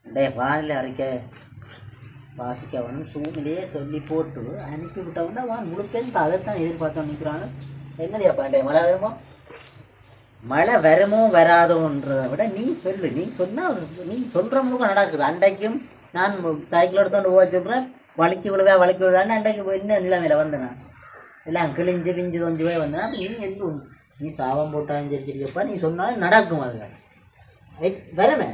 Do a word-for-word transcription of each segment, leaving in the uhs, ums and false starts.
டே வானிலை அறிக்கை வாசிக்கவனும் சூழ்நிலையே சொல்லி போட்டு அனுப்பி விட்டவனா வா முழுப்பேன் அதைத்தான் எதிர்பார்த்தோம் நிற்கிறான்னு. என்னடியா பாண்டே மழை வருமோ மழை வருமோ வராதோன்றதை விட நீ சொல்லு. நீ சொன்னால் நீ சொல்கிற முழுக்க நடக்குது. அன்றைக்கும் நான் சைக்கிள் எடுத்துகிட்டு போக சொல்கிறேன் வலிக்கு விழுவா வலிக்கு விழுவான்னு அன்றைக்கு என்ன நிலைமையில் வந்தேன். எல்லாம் கிழிஞ்சு கிழிஞ்சு கொஞ்சம் போய் வந்தேன். நீ எந்த நீ சாபம் போட்டாலும் சரி சரிப்பா நீ சொன்னாலும் நடக்கும். அது வரமே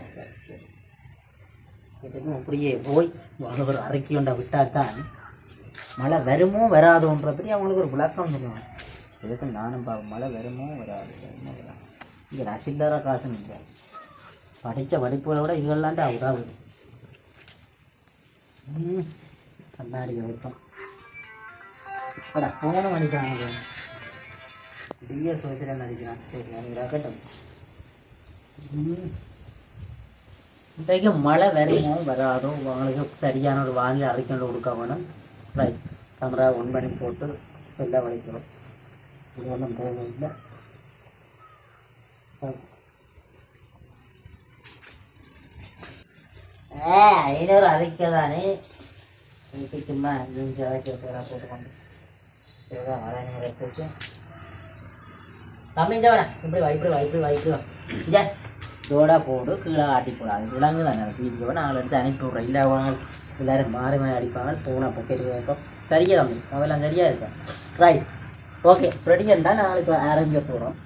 அப்படியே போய் அவங்களுக்கு ஒரு அரைக்கி கொண்டா விட்டாத்தான் மழை வருமோ வராதோன்றபடி அவங்களுக்கு ஒரு விளக்கம் சொல்லுவாங்க. இதுக்கு நானும் பார்ப்போம் மழை வருமோ வராது வருமோ வராது. இங்கே ரசிகராக காசு நிற்க படித்த படிப்புகளை விட இதெல்லாம்ட்டு அவுடாகுது. ம் கண்ணாடி வைப்போம் அடா போன மணிக்கான பெரிய சோசியல் நடிக்கிறான். சரி எனக்கு ரக்கட்டும். ம் இன்றைக்கு மழை வருமோ வராதோ அவங்களுக்கு சரியான ஒரு வானிலை அறிக்கை கொடுக்க வேணும். ரைட் கேமரா ஒன் பண்ணி போட்டு எல்லாம் வலிக்கிறோம். இது ஒன்றும் தேவையில்லை. ஆ ஐநூறு அறிக்கை தானே இன்னைக்கு சும்மா பேராக போட்டுக்கொண்டு மழை நேரம் எடுத்து தம்பி இஞ்சவாடா இப்படி வா இப்படி வா இப்படி வா இப்படி வா இஞ்சா தோடா போடு கீழே ஆட்டி போடாது விலங்கு தானே வீட்டுக்கு நாங்கள் எடுத்து அனுப்பி விட்றோம். இல்லை அவங்க எல்லோரும் மாறி மாறி அடிப்பாங்க போனால் பக்கெட் வைப்போம். சரியா தம்பி அவெல்லாம் சரியாக இருக்கேன். ரைட் ஓகே ரெடியண்டா நாளைக்கு ஆரம்பிக்க போகிறோம்.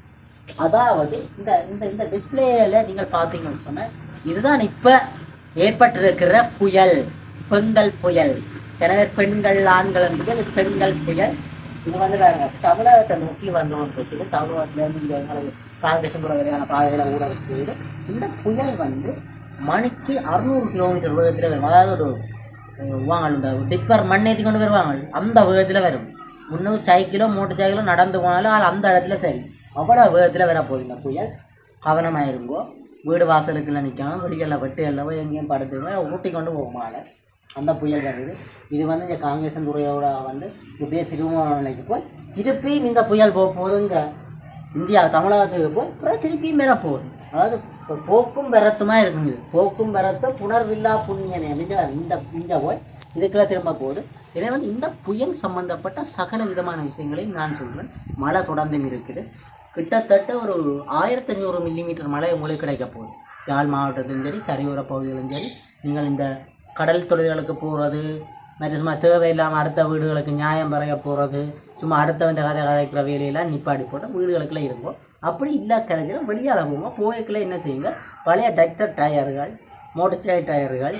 அதாவது இந்த இந்த இந்த டிஸ்பிளேயில் நீங்கள் பார்த்தீங்கன்னு சொன்னால் இதுதான் இப்போ ஏற்பட்டிருக்கிற புயல் பெங்கல் புயல். எனவே பெண்கள் ஆண்கள் என்பது பெண்கள் புயல். இது வந்து வேறு தமிழகத்தை நோக்கி வந்தோம்னு இருக்குது. தமிழகத்துலேருந்து இங்கே எங்களுக்கு காங்கிரஸ் வரையான பாதைகளை ஊடகத்து இந்த புயல் வந்து மணிக்கு அறுநூறு கிலோமீட்டர் வேகத்தில் வரும். அதாவது ஒரு வாங்க இந்த டிப்பர் மண் ஏற்றி கொண்டு வருவாங்க அந்த வேகத்தில் வரும். முன்னூறு சைக்கிளோ மோட்டர் சைக்கிளோ நடந்து போனாலும் அது அந்த இடத்துல சரி அவ்வளோ வேகத்தில் வர போகுது இந்த புயல். கவனமாக இருங்கோ. வீடு வாசலுக்குள்ள நிற்காமல் வெடிகளில் வெட்டு எல்லாம் எங்கேயும் படுத்துங்க ஊட்டி கொண்டு போகுமால அந்த புயல் வருது. இது வந்து இந்த காங்கிரஸ் துறையோட வந்து இப்படியே திருவண்ணாமலைக்கு போய் திருப்பி இந்த புயல் போக போகுதுங்க இந்தியா தமிழகத்துக்கு போய் அப்புறம் திருப்பியும் பெற போகுது. அதாவது போக்கும் பெறத்துமா இருக்குங்க. போக்கும் பெறத்தும் புனர்வில்லா புண்ணியனே அப்படின்ற இந்த இந்த போய் இதுக்கெல்லாம் திரும்ப போகுது. எனவே வந்து இந்த புயல் சம்பந்தப்பட்ட சகல விதமான விஷயங்களையும் நான் சொல்கிறேன். மழை தொடர்ந்தும் இருக்குது. கிட்டத்தட்ட ஒரு ஆயிரத்தி ஐநூறு மில்லிமீட்டர் மழை உங்களுக்கு கிடைக்க போகுது. யாழ் மாவட்டத்திலும் சரி கரையோர பகுதிகளிலும் சரி. நீங்கள் இந்த கடல் தொழில்களுக்கு போகிறது மற்ற சும்மா தேவையில்லாமல் அடுத்த வீடுகளுக்கு நியாயம் பறைய போகிறது சும்மா அடுத்தவன் கதை கதைக்கிற வேலையெல்லாம் நிப்பாடி போட்டு வீடுகளுக்குள்ளே இருக்கும். அப்படி இல்லை கதைக்கிற வெளியால் போங்க. போய்க்குள்ளே என்ன செய்யுங்க பழைய டிராக்டர் டயர்கள் மோட்டர் சைக்கிள் டயர்கள்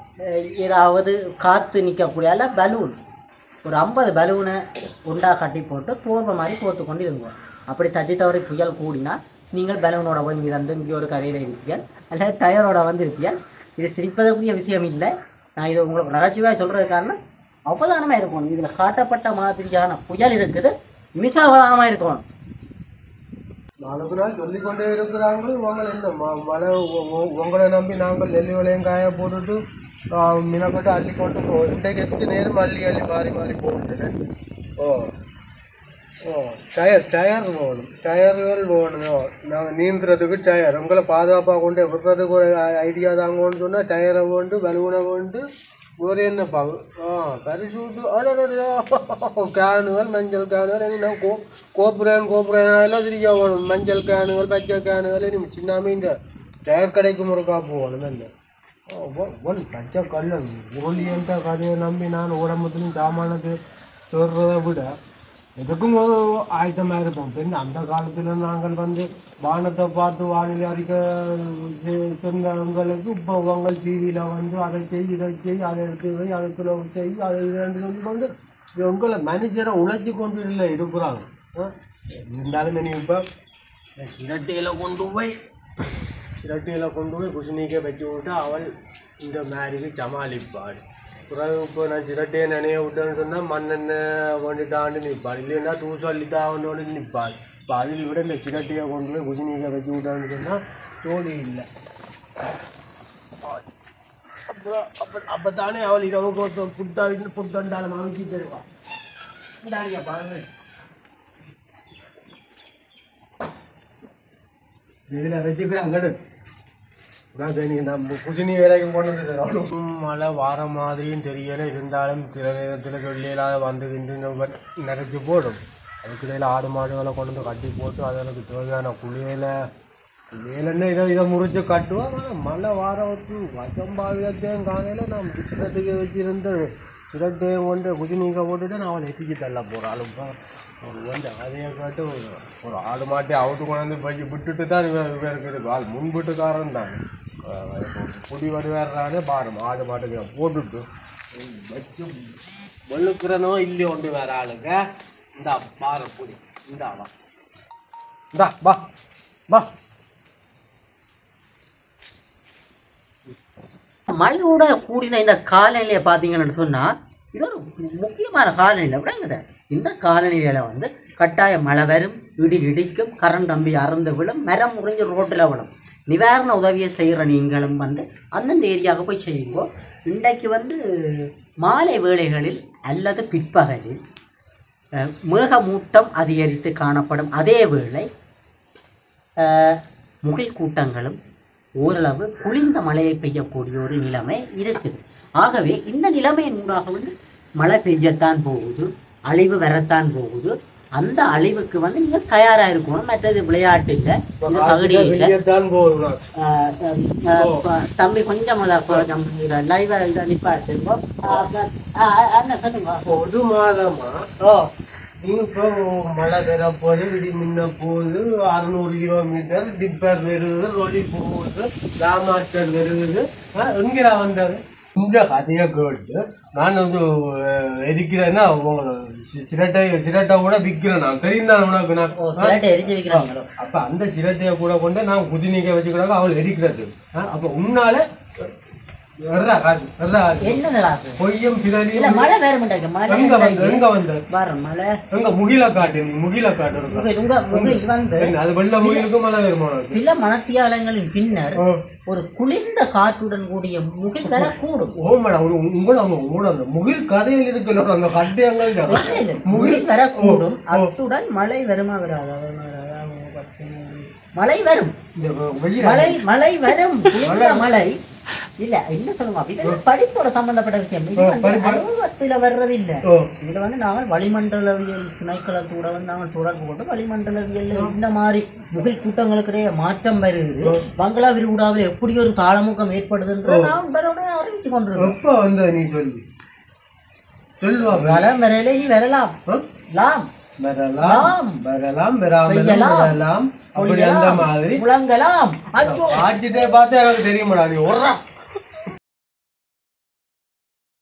ஏதாவது காற்று நிற்கக்கூடிய அல்ல பலூன் ஒரு ஐம்பது பலூனை உண்டா கட்டி போட்டு போர்வை மாதிரி போர்த்து கொண்டு இருங்க. அப்படி தச்சு தவறி புயல் கூடினா நீங்கள் பலூனோட போய் மிதந்து இங்கே ஒரு கரையில் இருப்பீர்கள் அல்லது டயரோட வந்து இருப்பீர்கள். இது சிரிப்பதற்குரிய விஷயம் இல்லை. நான் இது உங்களுக்கு நகைச்சுவையாக சொல்கிறது காரணம் அவதானமாக இருக்கணும். இதில் காட்டப்பட்ட மாதிரியான புயல் இருக்குது. மிக அவதானமாக இருக்கணும். நாளுக்கு நாள் சொல்லிக்கொண்டே இருக்கிறாங்க. உங்களை என்ன மழை உங்களை நம்பி நாங்கள் நெல்லி விளையும் காய போட்டுட்டு மினக்கட்டு அள்ளி கொண்டு போவோம். இன்றைக்கு எப்படி நேரம் அள்ளி அள்ளி மாறி மாறி போட்டு ஓ ஓ டயர் டயர் போகணும் டயர்கள் போகணும். நாங்கள் நீந்துறதுக்கு டயர் உங்களை பாதுகாப்பாக கொண்டு விடுறதுக்கு ஒரு ஐடியா தாங்கன்னு சொன்னால் டயரை கொண்டு பலூனை கொண்டு ஒரு என்னப்பாங்க ஆ பரிசூட்டு அடோ கேனுகள் மஞ்சள் கேனுகள் என்ன கோ கோப்புரேன் கோப்புரேன் எல்லாம் திரியா போகணும். மஞ்சள் கேனுகள் பச்சை கேனுகள் இனி சின்ன மீன் டயர் கடைக்கு முறைக்கா போகணும். என்ன ஒன் பச்சை கல்லன் ஓலியன்ற கதையை நம்பி நான் உடம்புலையும் சாமானத்தை சொல்கிறத விட எதுக்கும் ஒரு ஆயத்தமாக இருப்போம். பெண் அந்த காலத்தில் நாங்கள் வந்து வானத்தை பார்த்து வானிலை அறிக்க சொன்னவங்களுக்கு இப்போ உங்கள் டிவியில் வந்து அதை செய் இதை செய் அதை எடுத்து வை அதை கிலோ செய் அதை ரெண்டு சொல்லி கொண்டு உங்களை மனுஷரை உழைச்சி கொண்டு இல்லை இருக்கிறாங்க. இருந்தாலும் நீ இப்போ சிரட்டையில் கொண்டு போய் சிரட்டையில் கொண்டு போய் குசினிக்க வச்சு விட்டு அவள் இந்த மாதிரிக்கு சமாளிப்பாள். பிறகு இப்போ நான் சிரட்டையை நினைய விட்டேன்னு சொன்னால் மண்ணெண்ணெய் கொண்டு தாண்டி நிற்பாள். இல்லைன்னா தூசல்லி தாண்டு கொண்டு நிற்பாள். இப்போ அதில் விட இந்த சிரட்டையை கொண்டு போய் குசினிக்க வச்சு விட்டான்னு சொன்னால் தோழி இல்லை. அப்புறம் அப்போ அப்போ தானே அவள் இரவுக்கு புட்டா புட்டாண்டாலும் அமைச்சி தருவாள். இந்தாங்க பாருங்க இதில் வச்சுக்கிறேன் அங்கடு நம்ம குசினி வரைக்கும் கொண்டு வந்து மழை வார மாதிரியும் தெரியல, இருந்தாலும் சில நேரத்தில் சொல்லியெல்லாம் வந்து நிறைச்சி போடும். அதுக்கிடையில் ஆடு மாடுகளை கொண்டு வந்து கட்டி போட்டு அதற்கு தேவையான குளியலை குளியலன்னா இதை இதை முறிச்சு கட்டுவோம். ஆனால் மழை வார வச்சு வசம்பாவியத்தையும் காலையில் நான் விட்டுறதுக்கு வச்சுருந்து சிரட்டையும் கொண்டு குசினிக்க போட்டுட்டு நான் அவளை எத்திக்கு தள்ள போகிறாளும் ஒரு வந்து அதையை காட்டு ஒரு ஆடு மாட்டை அவுட்டு கொண்டாந்து பைக்கு விட்டுட்டு தான் இவன் இவருக்கு இருக்கு ஆள் முன்பிட்டுக்காரன் தான் குடி வருவாரானே பாரு ஆடு மாட்டுக்கு போட்டுட்டு வச்சு வெளுக்கிறனோ இல்லையோ ஒன்று வேற ஆளுங்க. இந்தா பாரு புடி இந்தா வா இந்தா வா வா. மழையோட கூடின இந்த காலநிலையை பார்த்தீங்கன்னு சொன்னால் இது ஒரு முக்கியமான காலநிலை விடங்குது. இந்த காலநிலையில் வந்து கட்டாய மழை வரும், இடி இடிக்கும், கரண்ட் கம்பி அறந்து விழும், மரம் முறிஞ்சு ரோட்டில் விழும். நிவாரண உதவியை செய்கிற நீங்களும் வந்து அந்தந்த ஏரியாவுக்கு போய் செய்யுங்கோ. இன்றைக்கு வந்து மாலை வேளைகளில் அல்லது பிற்பகலில் மேகமூட்டம் அதிகரித்து காணப்படும். அதே வேளை முகில் கூட்டங்களும் ஓரளவு குளிர்ந்த மழையை பெய்யக்கூடிய ஒரு நிலைமை இருக்குது. ஆகவே இந்த நிலைமையின் ஊடாக வந்து மழை பெய்யத்தான் போகுது, அழிவு வரத்தான் போகுது. அந்த அழிவுக்கு வந்து நீங்க தயாரா இருக்கணும். மற்றது விளையாட்டு இல்லை, பகுதியில் தம்பி கொஞ்சம் லைவா நிப்பாட்டு ஒரு மாதமா இப்போ மழை பெற போது இடி மின்ன போகுது, அறுநூறு கிலோமீட்டர் டிப்பர் வருது, ரொடி போகுது, ராமாட்டர் வருது. எங்கடா வந்தாரு இந்த கதையை கேட்டு நான் வந்து எரிக்கிறேன்னா சிரட்டை சிரட்டை கூட விற்கிறேன். நான் தெரியும் தான் உனக்கு நான் எரிஞ்சு வைக்கிறேன். அப்ப அந்த சிரட்டையை கூட கொண்டு நான் குதினிக்க வச்சுக்கிறாங்க அவள் எரிக்கிறது. அப்ப உன்னால பொய்யும் மழை வேற எங்க வந்து மழை எங்க முகில காட்டு முகில காட்டு அது வெள்ள முகிலுக்கு மழை வருமா? சில மணத்தியாலங்களின் பின்னர் ஒரு குளிர்ந்த காற்றுடன் கூடிய முகில் வர கூடும். ஓ மேடம் உங்களோட உங்களோட முகில் கதையில் இருக்கிற அந்த கட்டையங்கள் முகில் வரக்கூடும். அத்துடன் மழை வருமா வராது? மழை வரும், மழை மழை வரும். மழை இல்ல என்ன சொல்லுங்க, இது படிப்போட சம்பந்தப்பட்ட விஷயம். இது அனுபவத்துல வர்றது இல்ல. இதுல வந்து நாங்கள் வளிமண்டலவியல் திணைக்களத்தோட வந்து நாங்கள் தொடர்பு கொண்டு வளிமண்டலவியல் இந்த மாதிரி முகில் கூட்டங்களுக்கிடையே மாற்றம் வருது, பங்களா விரிகுடாவில் எப்படி ஒரு தாளமுக்கம் ஏற்படுதுன்ற நாம் அறிவிச்சு கொண்டிருக்கோம். எப்ப வந்த நீ சொல்லி சொல்லுவா வரம் வரையில நீ வரலாம் லாம் வரலாம் வரலாம் வராமலாம் அப்படி அந்த மாதிரி முழங்கலாம். ஆட்சிட்டே பார்த்தா எனக்கு தெரியுமாடா நீ ஒரு